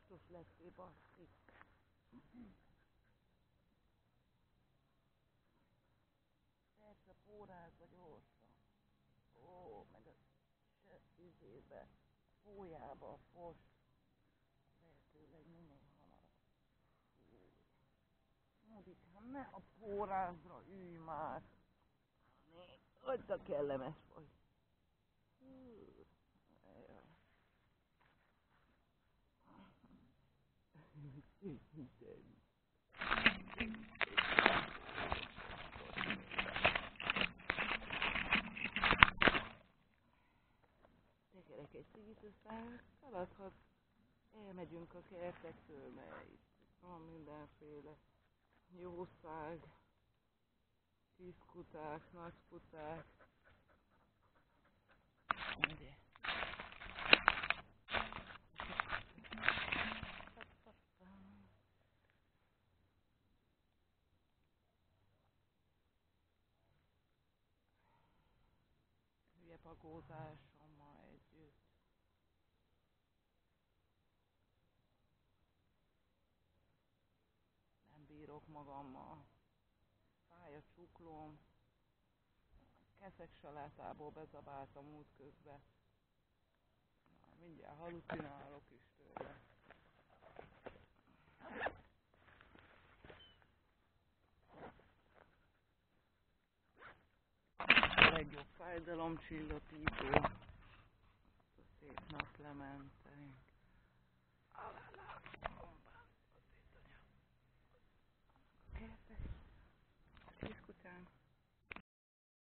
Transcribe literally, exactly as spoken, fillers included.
Biztos lettél, basszik. Persze, pórázva gyorsan. Ó, meg a se izébe, fójába a fost. Lehetőleg minél hamarabb. Módikám, ne a pórázra ülj már. Né, hagyd a kellemes vagy. Tekerek egy cigit, aztán szaladhat. Elmegyünk a kertektől, mert itt van mindenféle jószág, kiskuták, nagykuták. Ide. Hülye pagózásommal együtt. Nem bírok magammal. Fáj a csuklóm. Keszek salátából bezabáltam útközben. Na, mindjárt halucinálok is tőle. A legjobb fájdalomcsillapító. A szép naplementeink. Alala.